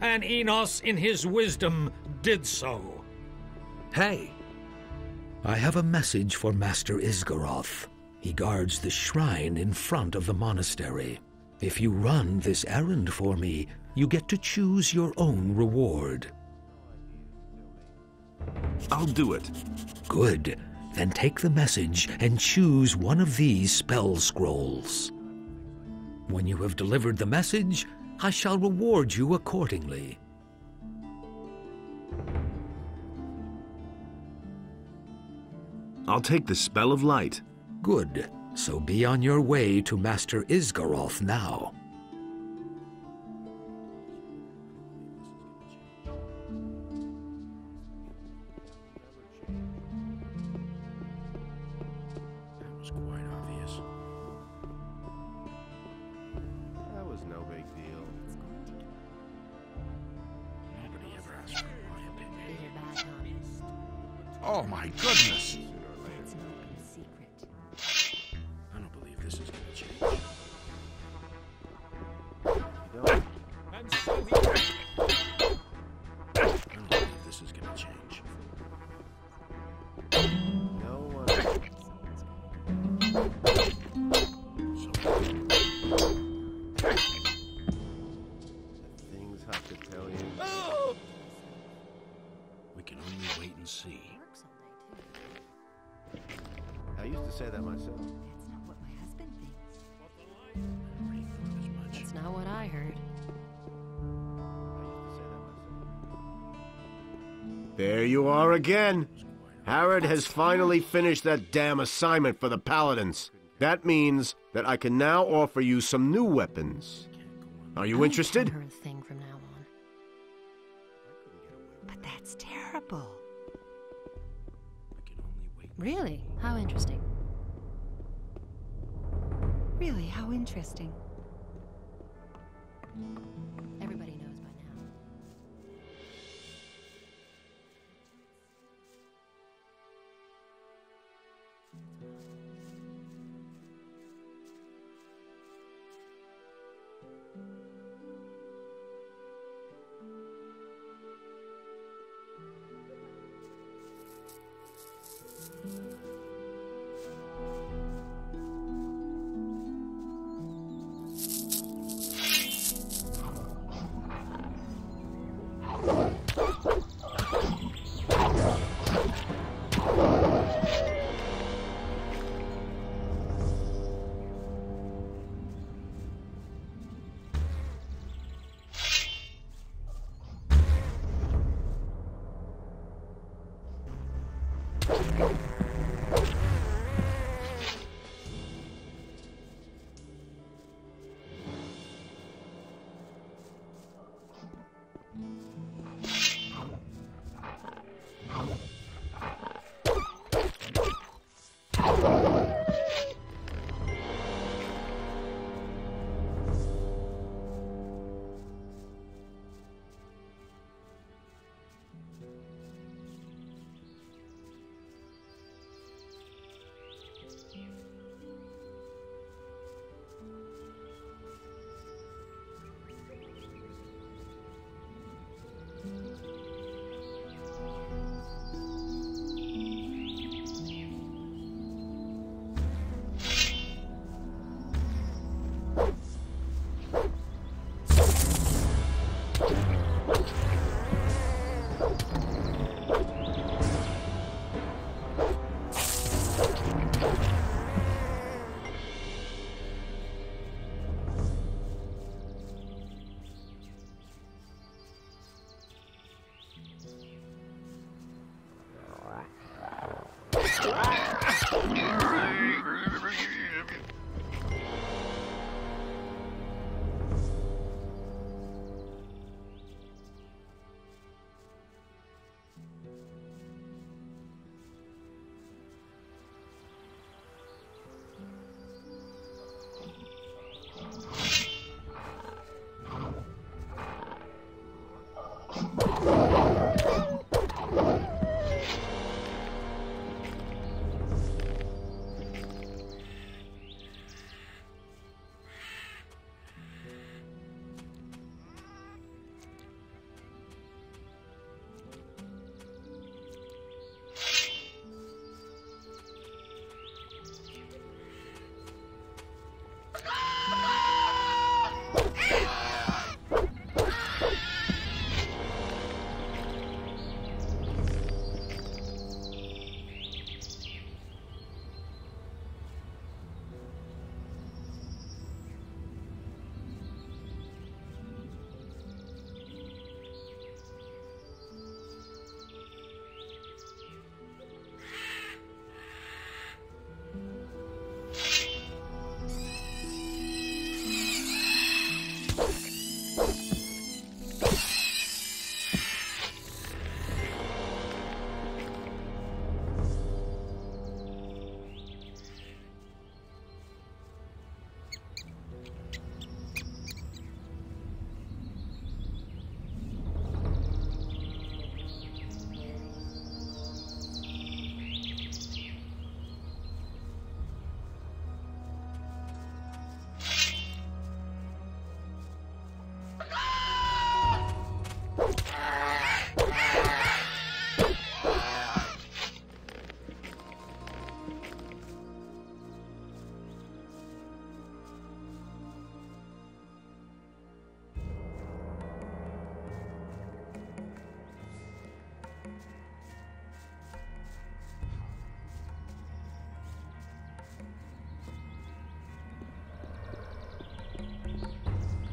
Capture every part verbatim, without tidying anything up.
and Enos in his wisdom did so. Hey, I have a message for Master Isgaroth. He guards the shrine in front of the monastery. If you run this errand for me, you get to choose your own reward. I'll do it. Good. Then take the message and choose one of these spell scrolls. When you have delivered the message, I shall reward you accordingly. I'll take the Spell of Light. Good. So be on your way to Master Isgaroth now. That was quite obvious. That was no big deal. Nobody ever asked for my opinion. Oh my goodness! I don't believe this is gonna change. And so he... I don't believe this is gonna change. No one. Things have to tell you. Oh! We can only wait and see. I used to say that myself. That's not what my husband thinks. I already thought as much. That's not what I heard. I used to say that myself. There you are again. Harrod has finally finished that damn assignment for the Paladins. That means that I can now offer you some new weapons. Are you I'll interested? tell her a thing from now on. But that's terrible. We can only wait. Really? How interesting. Really, how interesting. Everybody knows by now.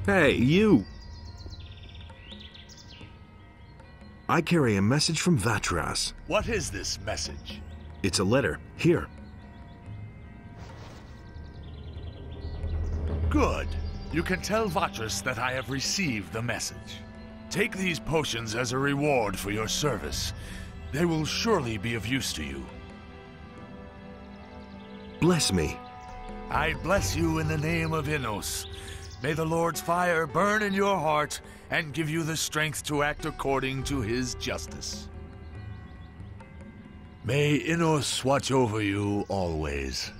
Hey, you! I carry a message from Vatras. What is this message? It's a letter. Here. Good. You can tell Vatras that I have received the message. Take these potions as a reward for your service. They will surely be of use to you. Bless me. I bless you in the name of Innos. May the Lord's fire burn in your heart and give you the strength to act according to his justice. May Innos watch over you always.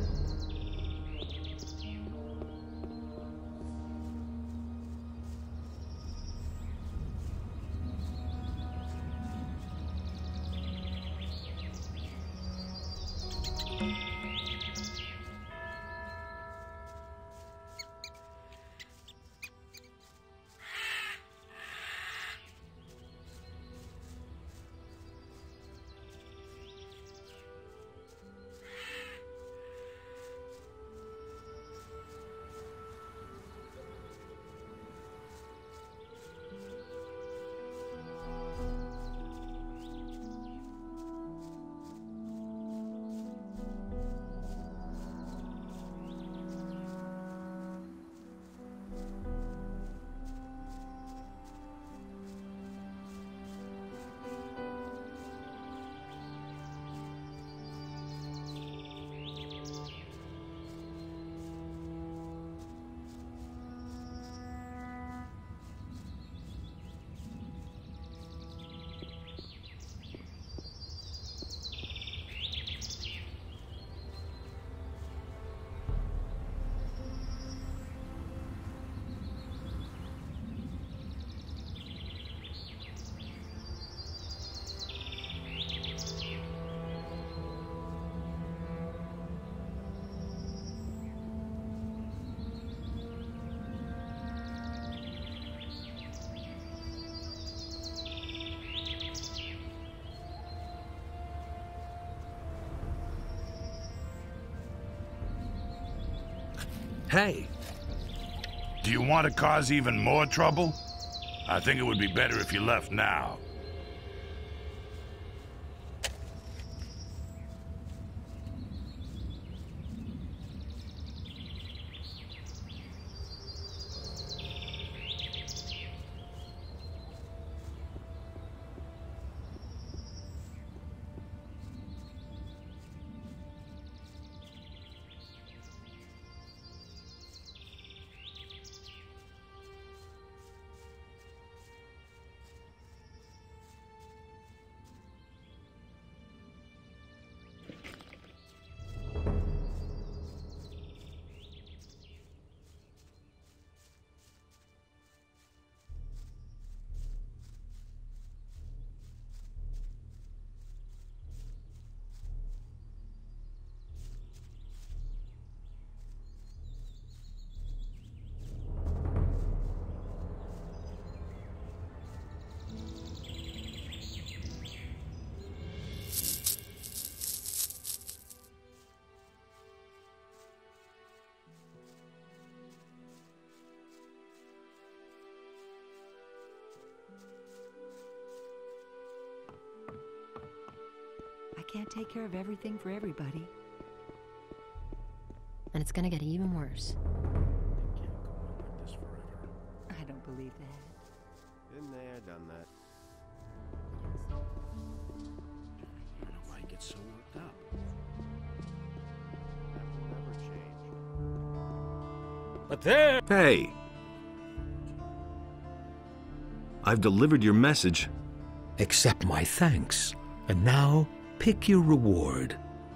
Hey! Do you want to cause even more trouble? I think it would be better if you left now. I can't take care of everything for everybody. And it's gonna get even worse. I don't believe that. Been there, done that. I don't know why he gets so worked up. That will never change. But there... Hey! I've delivered your message. Accept my thanks. And now, pick your reward.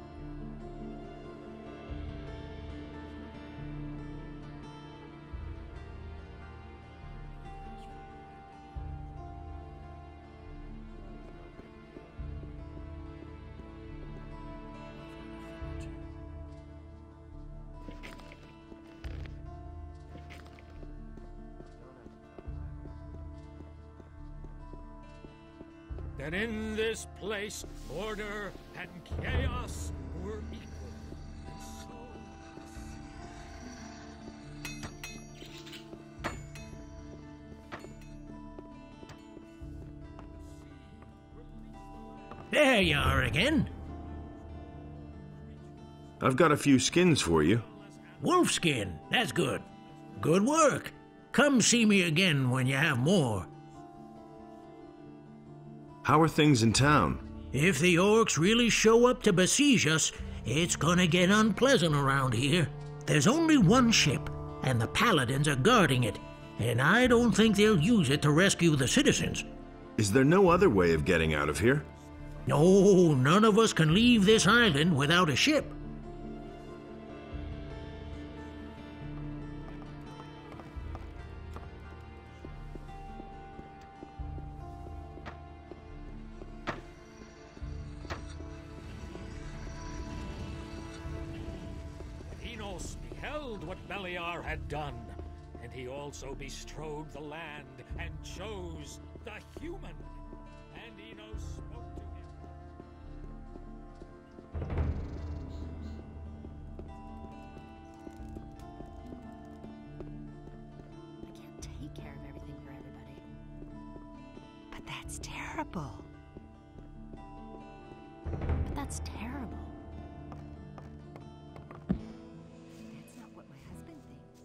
That in this place, order and chaos were equal. And so... There you are again. I've got a few skins for you. Wolfskin, that's good. Good work. Come see me again when you have more. How are things in town? If the orcs really show up to besiege us, it's gonna get unpleasant around here. There's only one ship, and the paladins are guarding it, and I don't think they'll use it to rescue the citizens. Is there no other way of getting out of here? No, none of us can leave this island without a ship. Enos beheld what Beliar had done, and he also bestrode the land and chose the human. And Enos spoke to him. I can't take care of everything for everybody. But that's terrible. But that's terrible. That's not what my husband thinks.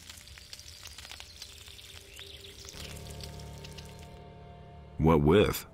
What with?